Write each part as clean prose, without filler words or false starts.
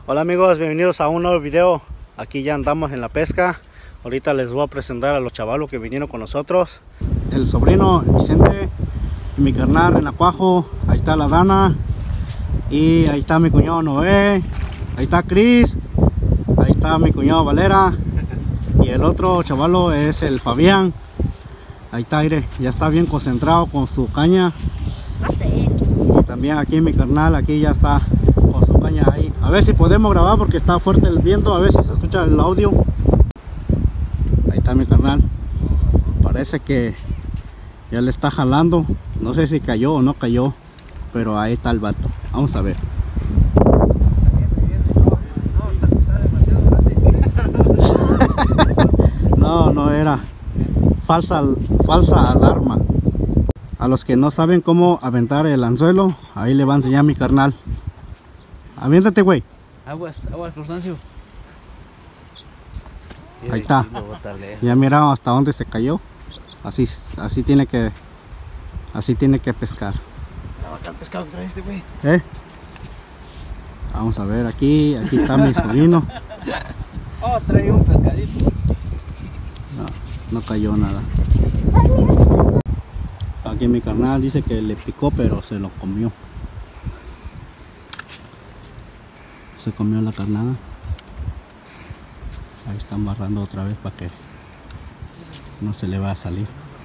Hola amigos, bienvenidos a un nuevo video. Aquí ya andamos en la pesca. Ahorita les voy a presentar a los chavalos que vinieron con nosotros. El sobrino Vicente y mi carnal Renacuajo. Ahí está la Dana. Y ahí está mi cuñado Noé. Ahí está Cris. Ahí está mi cuñado Valera. Y el otro chavalo es el Fabián. Ahí está, mire, ya está bien concentrado con su caña. Y también aquí mi carnal, aquí ya está con su caña ahí. A ver si podemos grabar porque está fuerte el viento, a ver si se escucha el audio. Ahí está mi carnal. Parece que ya le está jalando. No sé si cayó o no cayó, pero ahí está el vato. Vamos a ver. No era falsa alarma. A los que no saben cómo aventar el anzuelo, ahí le va a enseñar mi carnal. Aviéntate, güey. Aguas, Constancio. Ahí está. Ya miraron hasta dónde se cayó. Así tiene que pescar. Está el pescado que trae este güey. Vamos a ver, aquí está mi sobrino. Oh, trae un pescadito. No cayó nada. Aquí mi carnal dice que le picó, pero se lo comió. Se comió la carnada. Ahí está amarrando otra vez para que no se le va a salir.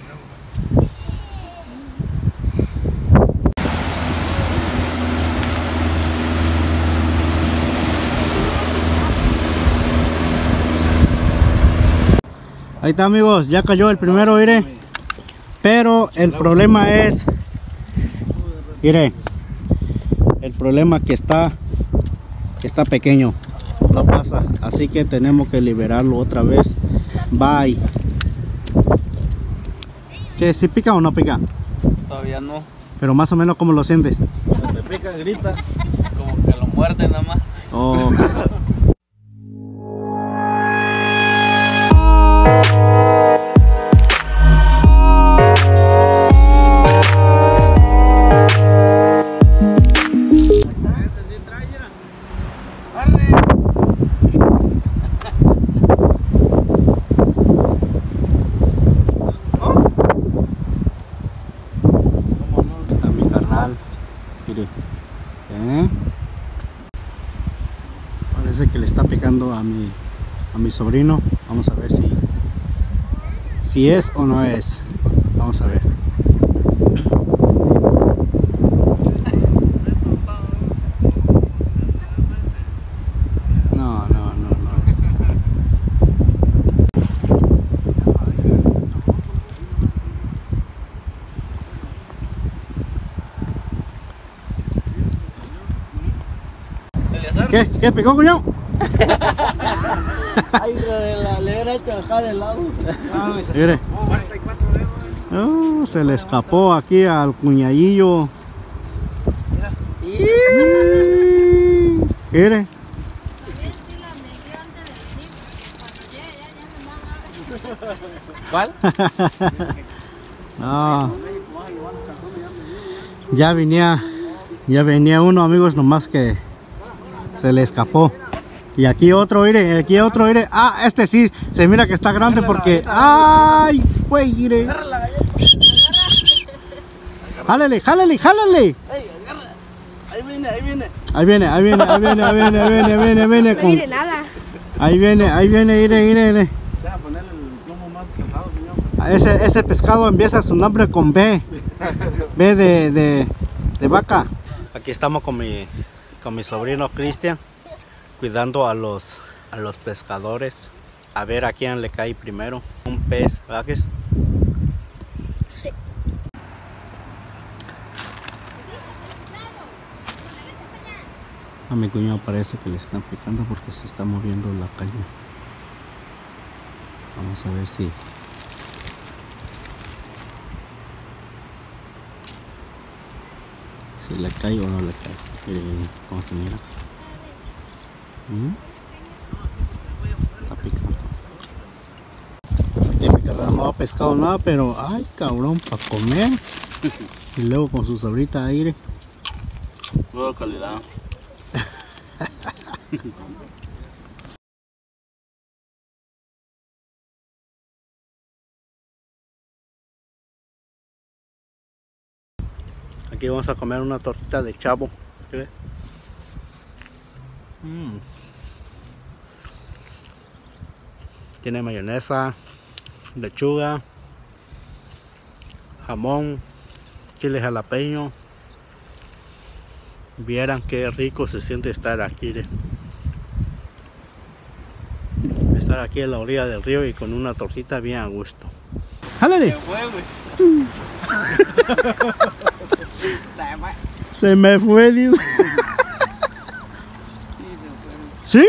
Ahí está amigos, ya cayó el primero, mire. Pero el problema es, mire, el problema que está pequeño, no pasa, así que tenemos que liberarlo otra vez. Bye. ¿Qué, si pica o no pica? Todavía no. Pero más o menos, ¿cómo lo sientes? Cuando me pica, grita. Como que lo muerden nada más. Oh. Parece que le está picando a mi sobrino. Vamos a ver si es o no es. Vamos a ver. No es. ¿Qué picó, cuñado? Ay, le hubiera hecho acá del lado. Mire. Oh, se le escapó aquí al cuñadillo. Mire. ¿Cuál? No. Ya venía uno, amigos, nomás que se le escapó. Y aquí otro, mire, Ah, este sí, se mira que está grande porque... ¡Ay, güey, mire! ¡Jálale! Ahí viene. Ahí viene. No mire nada. Ahí viene, mire. Deja ponerle el plomo más pesado, señor. Ese pescado empieza su nombre con B. B de vaca. Aquí estamos con mi sobrino Cristian, cuidando a los pescadores. A ver a quién le cae primero un pez, ¿verdad que es? Sí. A mi cuñado parece que le están picando porque se está moviendo la caña. Vamos a ver si le cae o no le cae. Miren cómo se mira. Está picando. Y mi carnal no ha pescado nada, pero ay, cabrón, para comer. Y luego con su sabrita aire. Buena calidad. Aquí vamos a comer una tortita de chavo. ¿Sí? Tiene mayonesa, lechuga, jamón, chile jalapeño. Vieran qué rico se siente estar aquí. Estar aquí en la orilla del río y con una tortita bien a gusto. ¡Jálale! Se me fue, dice. ¿Sí?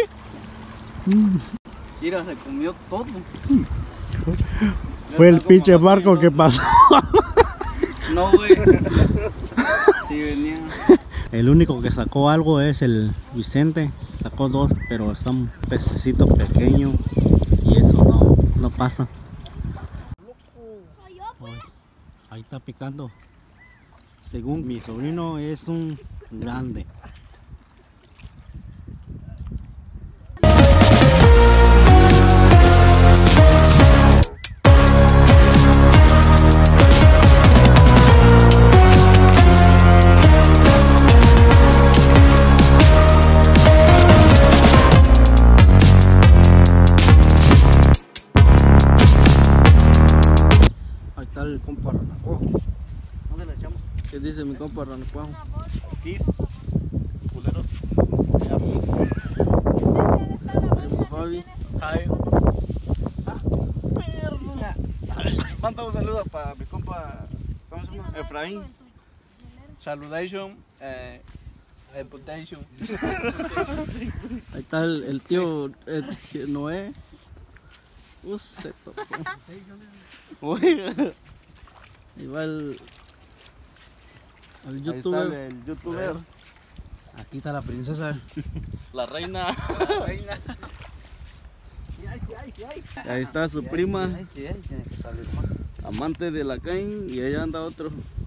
Mira, se comió todo. Fue el pinche barco que pasó. No, güey. Sí, venía. El único que sacó algo es el Vicente. Sacó 2, pero son pececitos pequeños. Y eso no pasa. Ahí está picando. Según mi sobrino es un grande. Ahí está el compa Ranacuajo. ¿Dónde le echamos? ¿Qué dice mi compa Ranacuajo? Pis, culeros. Fabi. Manda un saludo para mi compa, ¿cómo se llama? Efraín. Saludation. Reputation. Ahí está el tío Noé. Se tocó. Ahí va el youtuber. Ahí está el youtuber. Aquí está la princesa. La reina. Ahí está su prima. Amante de la Cain y allá anda otro.